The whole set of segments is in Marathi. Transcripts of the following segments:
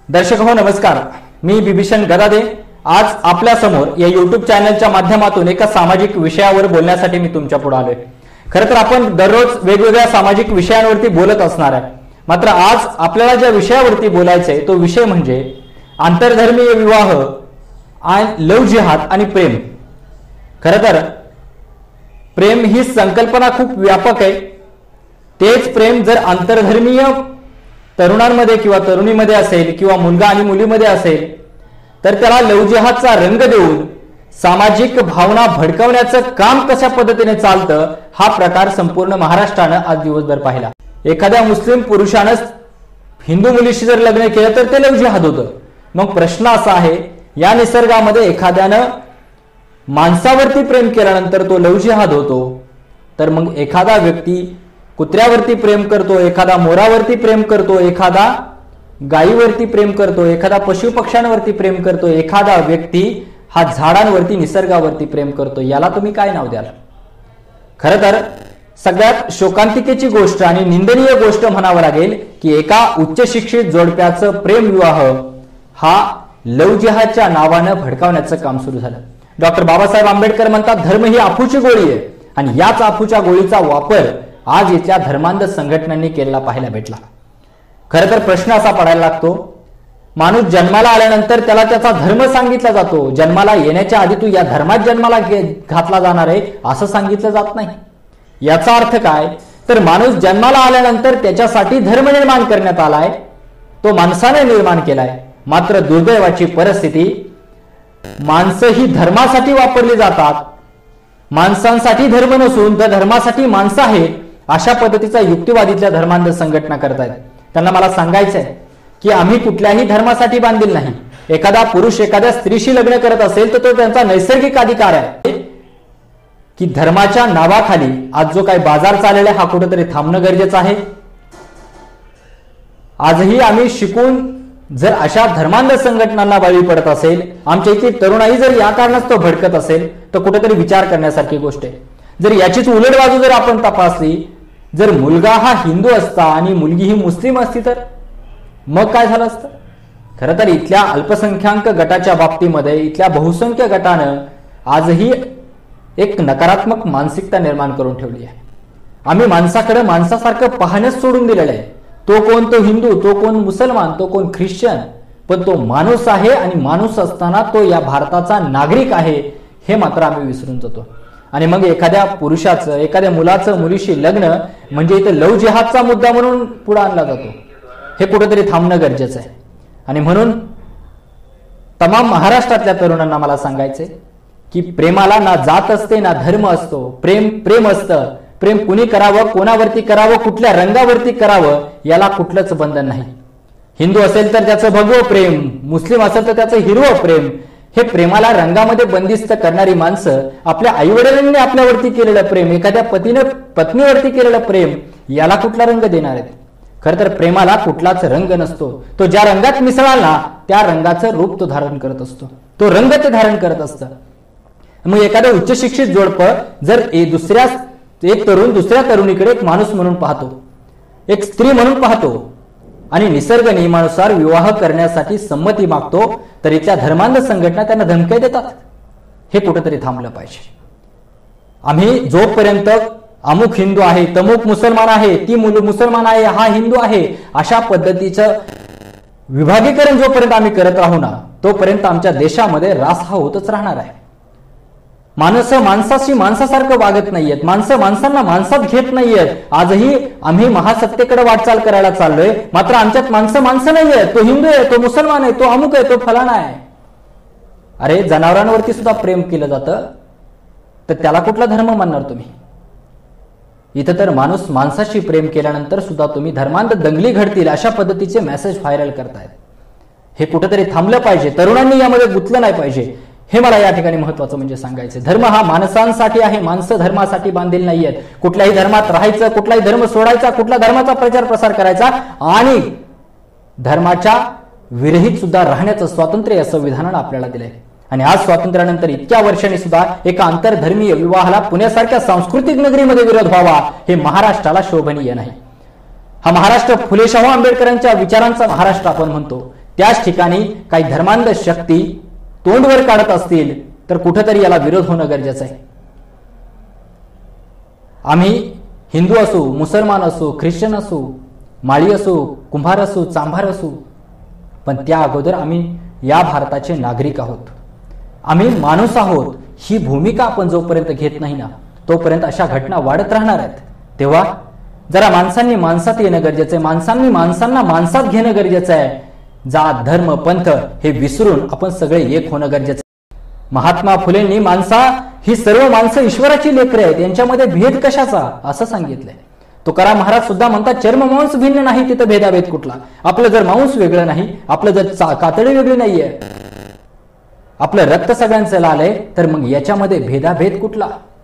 दर्शक हो नमस्कार, मी बिभीषण गदादे आज आपल्या समोर या YouTube चॅनलच्या माध्यमातून एका सामाजिक विषयावर बोलण्यासाठी मी तुमच्या पुढे आलोय। खरं तर आपण दररोज वेगवेगळ्या सामाजिक विषयांवरती बोलत असणार आहे, मात्र आज आपल्याला ज्या विषयावरती बोलायचंय तो विषय म्हणजे आंतरधर्मीय विवाह आणि लव्ह जिहाद आणि प्रेम। खरं तर प्रेम ही संकल्पना खूप व्यापक आहे। तेच प्रेम जर आंतरधर्मीय तरुणांमध्ये किंवा तरुणीमध्ये असेल किंवा मुलगा आणि मुलीमध्ये असेल तर त्याला लव्ह जिहादचा रंग देऊन सामाजिक भावना भडकवण्याचं काम कशा पद्धतीने चालतं हा प्रकार संपूर्ण महाराष्ट्रानं आज दिवसभर पाहिला। एखाद्या मुस्लिम पुरुषानं हिंदू मुलीशी जर लग्न केलं तर ते लव्ह जिहाद होतं। मग प्रश्न असा आहे, या निसर्गामध्ये एखाद्यानं माणसावरती प्रेम केल्यानंतर तो लव्ह जिहाद होतो, तर मग एखादा व्यक्ती कुत्र्यावरती प्रेम करतो, एखादा मोरावरती प्रेम करतो, एखादा गायीवरती प्रेम करतो, एखादा पशु पक्ष्यांवरती प्रेम करतो, एखादा व्यक्ती हा झाडांवरती निसर्गावरती प्रेम करतो, याला तुम्ही काय नाव द्याल? खरं तर सगळ्यात शोकांतिकेची गोष्ट आणि निंदनीय गोष्ट म्हणावं लागेल की एका उच्च शिक्षित जोडप्याचं प्रेम विवाह हा लव्ह जिहादच्या नावानं भडकावण्याचं काम सुरू झालं। डॉक्टर बाबासाहेब आंबेडकर म्हणतात धर्म ही अफूची गोळी आहे आणि याच अफूच्या गोळीचा वापर आज इथल्या धर्मांध संघटनांनी केलेला पाहायला भेटला। खरं तर प्रश्न असा पडायला लागतो, माणूस जन्माला आल्यानंतर त्याला त्याचा धर्म सांगितला जातो, जन्माला येण्याच्या आधी तू या धर्मात जन्माला घातला जाणार आहे असं सांगितलं जात नाही। याचा अर्थ काय, तर माणूस जन्माला आल्यानंतर त्याच्यासाठी धर्म निर्माण करण्यात आलाय, तो माणसाने निर्माण केलाय। मात्र दुर्दैवाची परिस्थिती, माणसं ही धर्मासाठी वापरली जातात, माणसांसाठी धर्म नसून त्या धर्मासाठी माणसं आहेत अशा पद्धतीचा युक्तिवादीतल्या धर्मांध संघटना करतायत। त्यांना मला सांगायचंय की आम्ही कुठल्याही धर्मासाठी बांधील नाही। एखादा पुरुष एखाद्या स्त्रीशी लग्न करत असेल तर तो त्यांचा नैसर्गिक अधिकार आहे की धर्माच्या नावाखाली आज जो काही बाजार चाललेला हा कुठेतरी थांबणं गरजेचं आहे। आजही आम्ही शिकून जर अशा धर्मांध संघटनांना बळी पडत असेल, आमच्या इथे तरुणाई जर या कारणास्तव भडकत असेल तर कुठेतरी विचार करण्यासारखी गोष्ट आहे। जर याचीच उलट बाजू जर आपण तपासली, जर मुलगा हा हिंदू असता आणि मुलगी ही मुस्लिम असती तर मग काय झालं असतं? खरं तर इथल्या अल्पसंख्याक गटाच्या बाबतीमध्ये इथल्या बहुसंख्य गटानं आजही एक नकारात्मक मानसिकता निर्माण करून ठेवली आहे। आम्ही माणसाकडे माणसासारखं पाहणंच सोडून दिलेलं आहे। तो कोण, तो हिंदू, तो कोण मुसलमान, तो कोण ख्रिश्चन, पण तो माणूस आहे आणि माणूस असताना तो या भारताचा नागरिक आहे हे मात्र आम्ही विसरून जातो। आणि मग एखाद्या पुरुषाचं एखाद्या मुलाचं मुलीशी लग्न म्हणजे इथे लव्ह जिहादचा मुद्दा म्हणून पुढे आणला जातो। हे कुठेतरी थांबणं गरजेचं आहे। आणि म्हणून तमाम महाराष्ट्रातल्या तरुणांना मला सांगायचंय की प्रेमाला ना जात असते ना धर्म असतो, प्रेम प्रेम असतं। प्रेम कुणी करावं, कोणावरती करावं, कुठल्या रंगावरती करावं याला कुठलंच बंधन नाही। हिंदू असेल तर त्याचं भगवं प्रेम, मुस्लिम असेल तर त्याचं हिरवं प्रेम। हे प्रेमाला रंगामध्ये बंदिस्त करणारी माणसं आपल्या आईवडिलांनी आपल्यावरती केलेलं प्रेम, एखाद्या पतीने पत्नीवरती केलेलं प्रेम याला कुठला रंग देणार आहेत? खरं तर प्रेमाला कुठलाच रंग नसतो। तो ज्या रंगात मिसळाल ना त्या रंगाचं रूप तो धारण करत असतो, तो रंग ते धारण करत असतं। मग एखादं उच्च शिक्षित जोडपं जर एक तरुण दुसऱ्या तरुणीकडे एक माणूस म्हणून पाहतो, एक स्त्री म्हणून पाहतो आणि निसर्ग नियमानुसार विवाह करण्यासाठी संमती मागतो, तर इथल्या धर्मांध संघटना त्यांना धमक्या देतात। हे कुठेतरी थांबलं पाहिजे। आम्ही जोपर्यंत अमुक हिंदू आहे, तमुक मुसलमान आहे, ती मुसलमान आहे, हा हिंदू आहे अशा पद्धतीचं विभागीकरण जोपर्यंत आम्ही करत राहू ना तोपर्यंत आमच्या देशामध्ये रास हा होतच राहणार आहे। माणसं माणसाशी माणसासारखं वागत नाहीयेत, माणसं माणसांना माणसात घेत नाहीयेत। आजही आम्ही महासत्तेकडे वाटचाल करायला चाललोय, मात्र आमच्यात माणसं नाहीयेत। तो हिंदू आहे, तो मुसलमान आहे, तो अमुक आहे, तो फलाना आहे। अरे जनावरांवरती सुद्धा प्रेम केलं जातं तर त्याला कुठला धर्म मानणार तुम्ही? इथं तर माणूस माणसाशी प्रेम केल्यानंतर सुद्धा तुम्ही धर्मांध दंगली घडतील अशा पद्धतीचे मेसेज व्हायरल करतायत। हे कुठेतरी थांबलं पाहिजे। तरुणांनी यामध्ये गुंतलं नाही पाहिजे, हे मला या ठिकाणी महत्वाचं म्हणजे सांगायचं। धर्म हा माणसांसाठी आहे, माणसं धर्मासाठी बांधील नाहीयेत। कुठल्याही धर्मात राहायचं, कुठलाही धर्म सोडायचा, कुठला धर्माचा प्रचार प्रसार करायचा आणि धर्माच्या विरहित सुद्धा राहण्याचं स्वातंत्र्य या संविधानानं आपल्याला दिलंय। आणि आज स्वातंत्र्यानंतर इतक्या वर्षांनी सुद्धा एका आंतरधर्मीय विवाहाला पुण्यासारख्या सांस्कृतिक नगरीमध्ये विरोध व्हावा हे महाराष्ट्राला शोभनीय नाही। हा महाराष्ट्र फुले शाहू आंबेडकरांच्या विचारांचा महाराष्ट्र आपण म्हणतो, त्याच ठिकाणी काही धर्मांध शक्ती तोंडवर काढत असतील तर कुठेतरी याला विरोध होणं गरजेचं आहे. आम्ही हिंदू असू, मुसलमान असू, ख्रिश्चन असू, माळी असू, कुंभार असू, चांभार असू, पण त्या अगोदर आम्ही या भारताचे नागरिक आहोत. आम्ही माणूस आहोत. ही भूमिका आपण जोपर्यंत घेत नाही ना तोपर्यंत अशा घटना वाढत राहणार आहेत. तेव्हा जरा माणसांनी माणसात येणं गरजेचं आहे. माणसांनी माणसांना माणसात घेणं गरजेचं आहे. जात धर्म पंथ हे विसरून आपण सगळे एक होणं गरजेचं आहे. महात्मा फुलेंनी माणसा ही सर्व माणसं ईश्वराची लेकरं आहेत, यांच्यामध्ये भेद कशाचा असं सांगितलंय. तुकाराम महाराज सुद्धा म्हणतात चर्म मांस भिन्न नाही, तिथं भेदाभेद कुठला. आपलं जर मांस वेगळं नाही, आपलं जर कातडी वेगळी नाहीये, आपलं रक्त सगळ्यांचं लाल आहे, तर मग याच्यामध्ये भेदाभेद कुठला.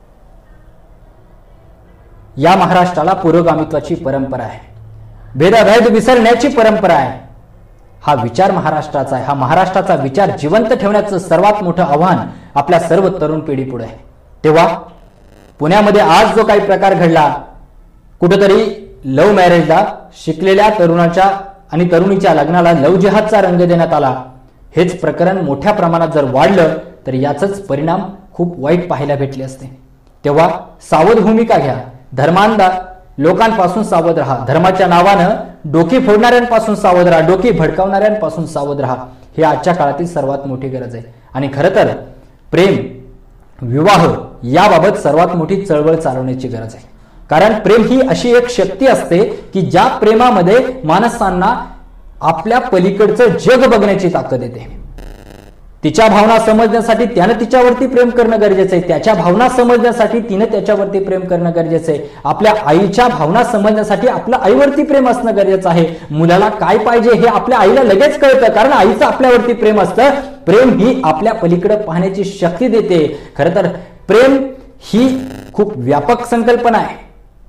या महाराष्ट्राला पुरोगामित्वाची परंपरा आहे, भेदाभेद विसरण्याची परंपरा आहे. हा विचार महाराष्ट्राचा आहे. हा महाराष्ट्राचा विचार जिवंत ठेवण्याचं सर्वात मोठं आव्हान आपल्या सर्व तरुण पिढी पुढे आहे. तेव्हा पुण्यामध्ये आज जो काही प्रकार घडला, कुठेतरी लव्ह मॅरेजला शिकलेल्या तरुणाच्या आणि तरुणीच्या लग्नाला लव्ह जिहादचा रंग देण्यात आला, हेच प्रकरण मोठ्या प्रमाणात जर वाढलं तर याचंच परिणाम खूप वाईट पाहायला भेटले असते. तेव्हा सावध भूमिका घ्या. धर्मांध लोकांपासून सावध राहा. धर्माच्या नावानं डोकी फोडणाऱ्यांपासून सावध राहा. डोकी भडकावणाऱ्यांपासून सावध राहा. हे आजच्या काळातील सर्वात मोठी गरज आहे. आणि खरं तर प्रेम, विवाह याबाबत सर्वात मोठी चळवळ चालवण्याची गरज आहे. कारण प्रेम ही अशी एक शक्ती असते की ज्या प्रेमामध्ये माणसांना आपल्या पलीकडचं जग बघण्याची ताकद येते. तिच्या भावना समजण्यासाठी त्यानं तिच्यावरती प्रेम करणं गरजेचं आहे. त्याच्या भावना समजण्यासाठी तिनं त्याच्यावरती प्रेम करणं गरजेचं आहे. आपल्या आईच्या भावना समजण्यासाठी आपलं आईवरती प्रेम असणं गरजेचं आहे. मुलाला काय पाहिजे हे आपल्या आईला लगेच कळतं, कारण आईचं आपल्यावरती प्रेम असतं. प्रेम ही आपल्या पलीकडे पाहण्याची शक्ती देते. खरं तर प्रेम ही खूप व्यापक संकल्पना आहे.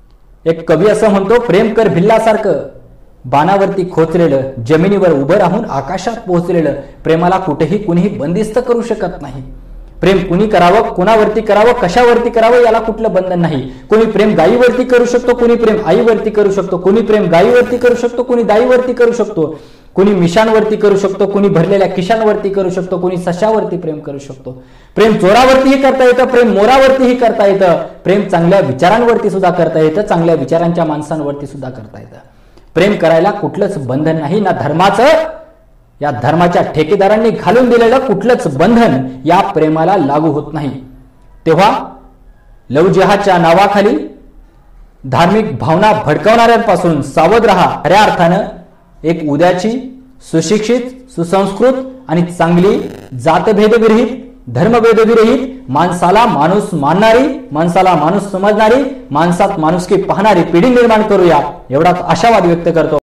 एक कवी असं म्हणतो, प्रेम कर भिल्लासारखं बाणावरती खोचलेलं, जमिनीवर उभं राहून आकाशात पोहोचलेलं. प्रेमाला कुठेही कुणीही बंदिस्त करू शकत नाही. प्रेम कुणी करावं, कोणावरती करावं, कशावरती करावं याला कुठलं बंधन नाही. कोणी प्रेम गायीवरती करू शकतो, कोणी प्रेम आईवरती करू शकतो, कोणी प्रेम गायीवरती करू शकतो, कोणी दाईवरती करू शकतो, कोणी मिशांवरती करू शकतो, कोणी भरलेल्या किशांवरती करू शकतो, कोणी सशावरती प्रेम करू शकतो. प्रेम चोरावरतीही करता येतं, प्रेम मोरावरतीही करता येतं. प्रेम चांगल्या विचारांवरती सुद्धा करता येतं, चांगल्या विचारांच्या माणसांवरती सुद्धा करता येतं. प्रेम करायला कुठलंच बंधन नाही. ना धर्माचं, या धर्माच्या ठेकेदारांनी घालून दिलेलं कुठलंच बंधन या प्रेमाला लागू होत नाही. तेव्हा लव्ह जिहादच्या नावाखाली धार्मिक भावना भडकवणाऱ्यांपासून सावध राहा. खऱ्या अर्थानं एक उद्याची सुशिक्षित, सुसंस्कृत आणि चांगली जातभेदविरहित, धर्मभेदविरहित, माणसाला माणूस मानणारी, माणसाला माणूस समजणारी, माणसात माणुसकी पाहणारी पिढी निर्माण करूया, एवढाच आशावाद व्यक्त करतो.